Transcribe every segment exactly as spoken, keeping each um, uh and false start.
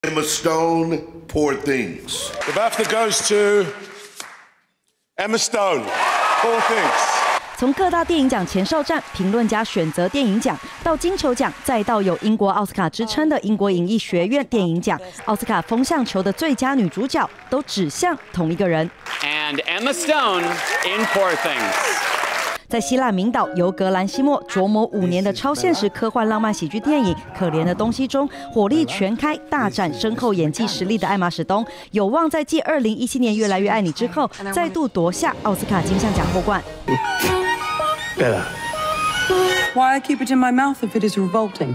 Emma Stone, Poor Things. The BAFTA goes to Emma Stone, Poor Things. 从各大电影奖前哨战、评论家选择电影奖，到金球奖，再到有英国奥斯卡之称的英国影艺学院电影奖，奥斯卡风向球的最佳女主角都指向同一个人。 And Emma Stone in Poor Things. 在希腊名岛尤格兰西莫琢磨五年的超现实科幻浪漫喜剧电影《可怜的东西》中，火力全开，大展深厚演技实力的艾玛史东，有望在继二零一七年《越来越爱你》之后，再度夺下奥斯卡金像奖获冠。 Bella. Why I keep it in my mouth if it is revolting?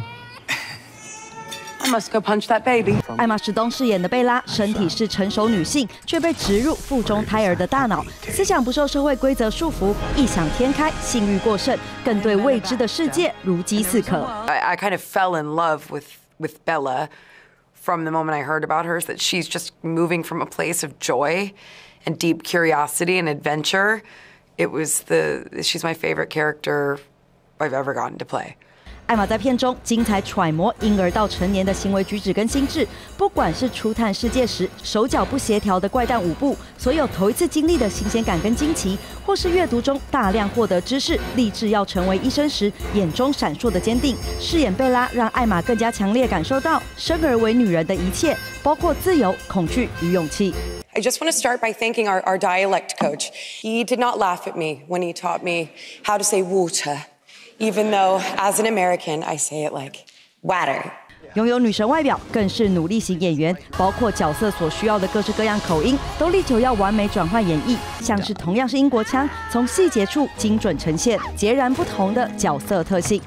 I must go punch that baby. 艾玛史东饰演的贝拉，身体是成熟女性，却被植入腹中胎儿的大脑，思想不受社会规则束缚，异想天开，性欲过剩，更对未知的世界如饥似渴。 I, I kind of fell in love with with Bella from the moment I heard about her. That she's just moving from a place of joy and deep curiosity and adventure. It was the she's my favorite character I've ever gotten to play. 艾玛在片中精彩揣摩婴儿到成年的行为举止跟心智，不管是初探世界时手脚不协调的怪诞舞步，所有头一次经历的新鲜感跟惊奇，或是阅读中大量获得知识，立志要成为医生时眼中闪烁的坚定。饰演贝拉，让艾玛更加强烈感受到生而为女人的一切，包括自由、恐惧与勇气。 I just want to start by thanking our, our dialect coach. He did not laugh at me when he taught me how to say water, even though as an American I say it like water. 拥有女神外表，更是努力型演员，包括角色所需要的各式各样口音，都力求要完美转换演绎。像是同样是英国腔，从细节处精准呈现截然不同的角色特性。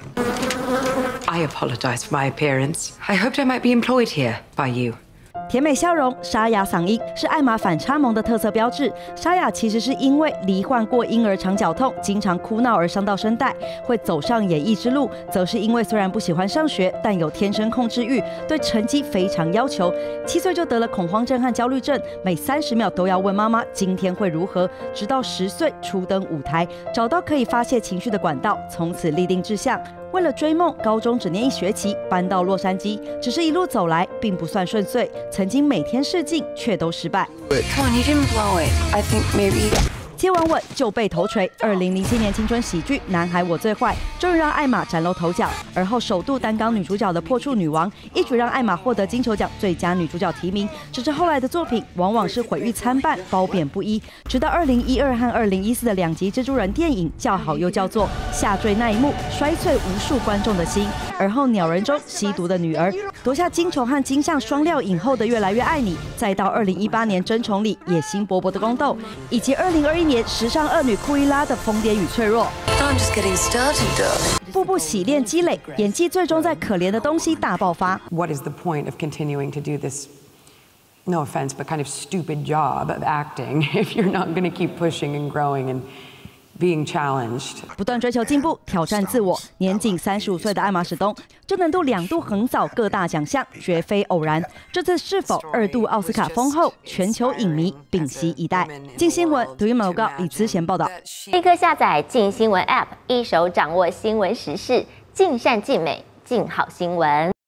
I apologize for my appearance. I hoped I might be employed here by you. 甜美笑容、沙哑嗓音是艾玛反差萌的特色标志。沙哑其实是因为罹患过婴儿肠绞痛，经常哭闹而伤到声带。会走上演艺之路，则是因为虽然不喜欢上学，但有天生控制欲，对成绩非常要求。七岁就得了恐慌症和焦虑症，每三十秒都要问妈妈今天会如何。直到十岁初登舞台，找到可以发泄情绪的管道，从此立定志向。 为了追梦，高中只念一学期，搬到洛杉矶。只是一路走来，并不算顺遂，曾经每天试镜，却都失败。 Come on, you didn't blow it. I think maybe. 接完吻就被头锤。二零零七年青春喜剧《男孩我最坏》终于让艾玛崭露头角，而后首度担纲女主角的破处女王，一举让艾玛获得金球奖最佳女主角提名。只是后来的作品往往是毁誉参半，褒贬不一。直到二零一二和二零一四的两集蜘蛛人电影叫好又叫座，下坠那一幕摔碎无数观众的心。而后鸟人中吸毒的女儿夺下金球和金像双料影后的《越来越爱你》，再到二零一八年争宠里野心勃勃的宫斗，以及二零二一年时尚恶女库伊拉的疯癫与脆弱。 I'm just getting started, darling. 步步洗练积累，演技最终在可怜的东西大爆发。 What is the point of continuing to do this? No offense, but kind of stupid job of acting if you're not going to keep pushing and growing and being challenged. 不断追求进步，挑战自我。年仅三十五岁的艾玛史东，就能度两度横扫各大奖项，绝非偶然。这次是否二度奥斯卡封后，全球影迷屏息以待。镜新闻读音广告李姿贤报道。 立刻下载镜新闻 App， 一手掌握新闻时事，尽善尽美，尽好新闻。